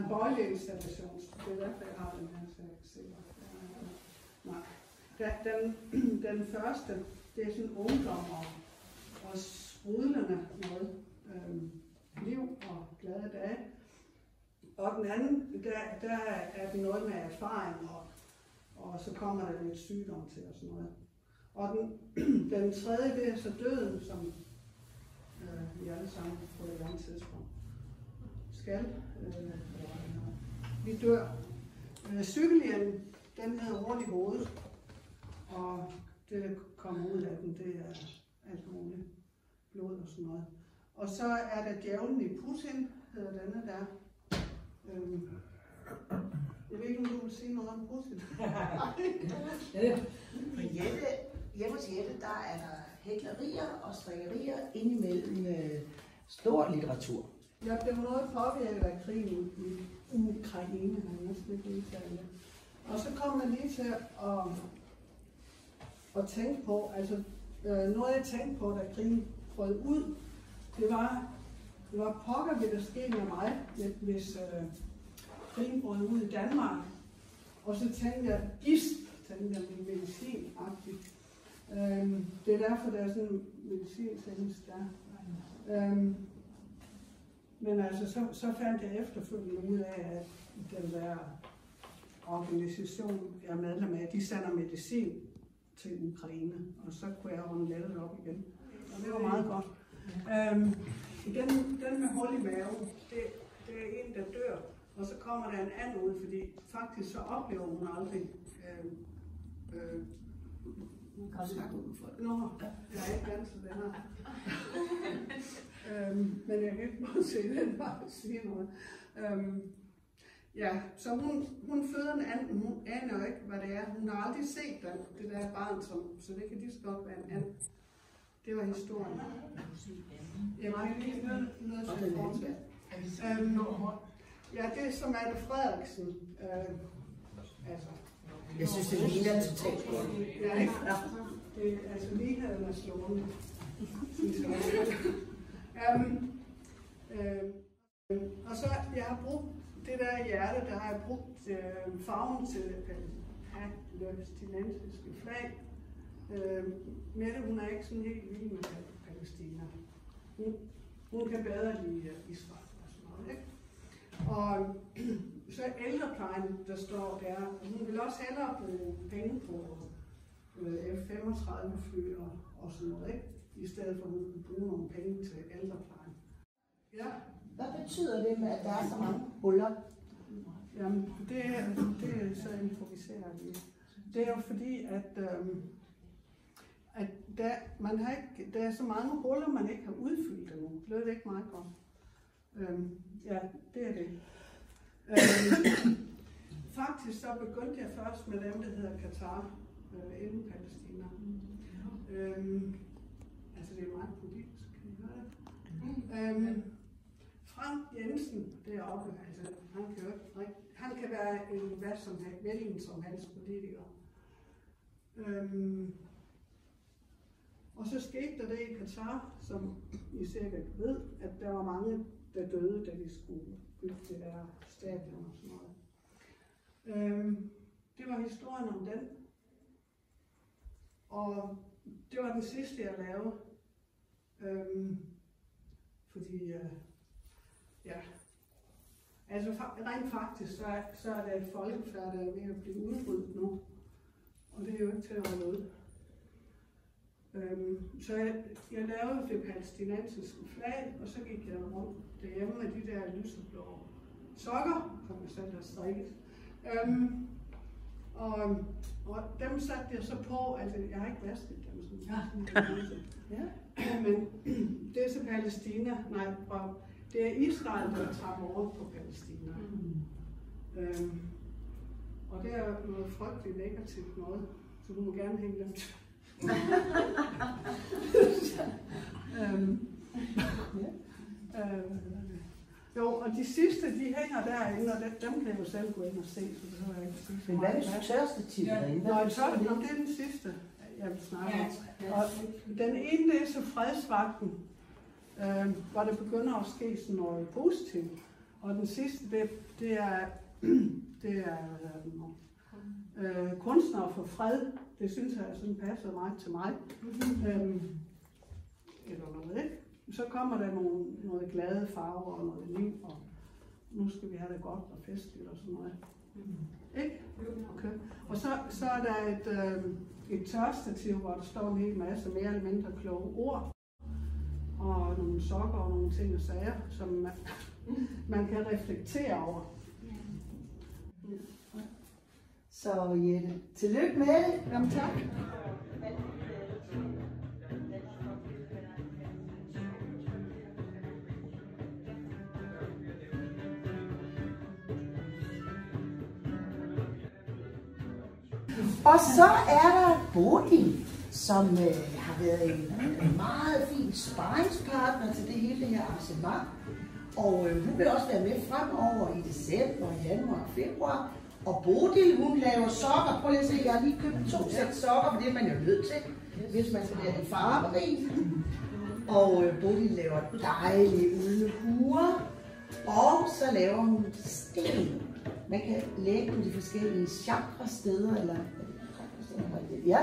en bøjleinstallation. Det er derfor, jeg har den her, så jeg kan se. Nej. Den første, det er sådan ungdom og sprudlende noget. Liv og glade dage. Og den anden, der er det noget med erfaring, og så kommer der lidt sygdom til og sådan noget. Og den tredje, det er så døden, som vi alle sammen på et eller andet tidspunkt skal. Vi dør. Cykelhjelmen, den hedder rundt i hovedet, og det, der kommer ud af den, det er alt muligt blod og sådan noget. Og så er der djævlen i Putin, hedder denne der. Jeg ved ikke, om du vil sige noget om Putin. På hjemme hos Jette, der er der hæklerier og strikkerier indimellem stor litteratur. Jeg blev noget påvirket af krigen i Ukraine, har næsten ikke udtalt. Og så kom jeg lige til at tænke på, altså noget jeg tænkte på, da krigen brød ud, det var pokker vil der ske med mig, hvis krigen brød ud i Danmark. Og så tænkte jeg, tænkte jeg med medicin-agtigt. Det er derfor, der er sådan en medicin-tænkelse der. Men altså, så fandt jeg efterfølgende ud af, at den der organisation, jeg er medlem af, de sender medicin til Ukraine, og så kunne jeg runde lettet op igen. Og det var meget godt. Den med hul i maven, det er en, der dør, og så kommer der en anden ud, fordi faktisk så oplever hun aldrig Nå, jeg er ikke vant til det her. Men jeg kan ikke bare se den bare sige noget. Ja, så hun føder en anden, hun aner jo ikke, hvad det er. Hun har aldrig set det der barn, så det kan lige så godt være en anden. Det var historien. Jeg var ikke lige noget til fortsat. Ja, det er som Mette Frederiksen. Altså. Jeg synes, det ligner totalt godt. Ja, ikke? Det er altså ligheden er slående. Og så, jeg har brugt det der hjerte, der har jeg brugt farven til det palæstinensiske flag. Mette, hun er ikke sådan helt vild med Palæstina. Hun kan bedre lide Israel og sådan noget, ikke? Og så ældreplejen, der står der, hun vil også hellere bruge penge på F-35 fly og sådan noget, ikke? I stedet for at hun vil bruge nogle penge til ældreplejen. Ja. Hvad betyder det med, at der er så mange huller? Jamen, det er så improviseret lige. Det er jo fordi, at der er så mange huller, man ikke har udfyldt endnu. Det er ikke meget godt. Ja, det er det. Faktisk så begyndte jeg først med dem, der hedder Katar, inden Palæstina. Altså det er meget politisk, kan I høre det? Frank Jensen deroppe, altså han kan være hvad som helst, hvilken som helst politiker. Og så skete der det i Katar, som I sikkert ved, at der var mange, der døde, da de skulle bygge det der stadion og sådan noget. Det var historien om den. Og det var den sidste, jeg lavede. Fordi, ja, altså rent faktisk, så er der et folkefærd, der er ved at blive udryddet nu. Og det er jo ikke til at holde ud. Så jeg lavede det palæstinensiske flag, og så gik jeg rundt derhjemme med de der lyseblå sokker, som jeg selv har strikket. Og dem satte jeg så på, altså jeg har ikke vasket dem sådan. Ja. Men det er så Palæstina, nej, det er Israel, der trapper over på Palæstina. Og det er noget frygteligt negativt noget, så du må gerne hænge dem til. Jo, og de sidste, de hænger derinde, og dem kan jeg jo selv gå ind og se, så det hører jeg ikke sige. Men hvad er det tørste tit derinde? Nå, det er den sidste, jeg vil snakke om. Og den ene, det er så fredsvagten, hvor det begynder at ske sådan noget positivt. Og den sidste, det er kunstnere for fred. Det synes jeg sådan passer meget til mig. Eller noget, ikke? Så kommer der noget glade farver og noget liv, og nu skal vi have det godt og festligt og sådan noget. Ikke? Okay. Og så er der et tørstativ, hvor der står en hel masse mere eller mindre kloge ord, og nogle sokker og nogle ting og sager, som man kan reflektere over. Så Jette, tillykke med det. Jamen tak. Og så er der Bodil, som har været en meget fin sparringspartner til det hele det her arrangement. Og hun vil også være med fremover i december, januar og februar. Og Bodil, hun laver sokker. Prøv lige at se, jeg har lige købt 2 sæt sokker, for det er man jo nødt til, hvis man skal være det farverige. Og Bodil laver dejlige uldhuer. Og så laver hun sten. Man kan lægge på de forskellige chakra-steder, eller ja.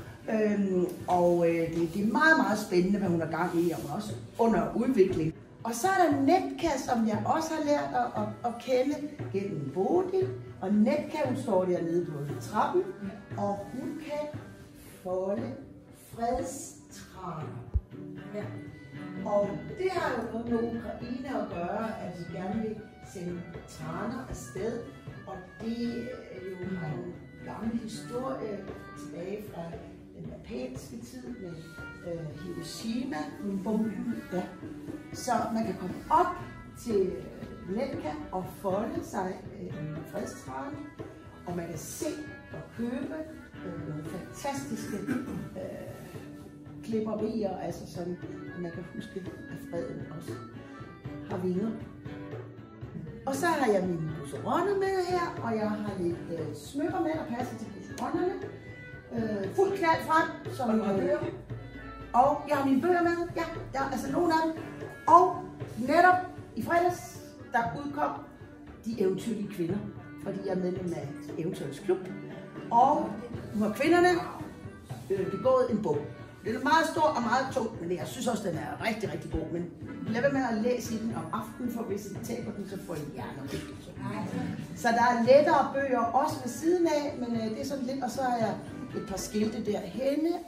Det er meget, meget spændende, hvad hun har gang i, og også under udvikling. Og så er der Netka, som jeg også har lært at kende gennem Bodil. Og Netka, hun står dernede på trappen, og hun kan folde fredstraner. Ja. Og det har jo noget med Ukraine at gøre, at de gerne vil sende traner afsted. Og det har jo en gammel historie tilbage fra den japanske tid med Hiroshima-bomben. Ja. Så man kan komme op til Netka og folde sig en fredstrane, og man kan se og købe nogle fantastiske klipperier, altså sådan, at man kan huske, at freden også har vinger. Og så har jeg mine busseronner med her, og jeg har lidt smykker med, der passer til busseronnerne. Fuld knald frem, som I kan høre. Og jeg har mine bøger med, ja, der er altså nogle af dem. Og netop i fredags, der udkom De Eventyrlige Kvinder, fordi jeg er medlem af Eventyrets Klub. Og nu har kvinderne begået en bog. Den er meget stor og meget tung, men jeg synes også, den er rigtig, rigtig god. Men lad være med at læse i den om aftenen, for hvis I taber den, så får I hjernerystelse. Så der er lettere bøger også ved siden af, men det er sådan lidt, og så har jeg et par skilte derhenne,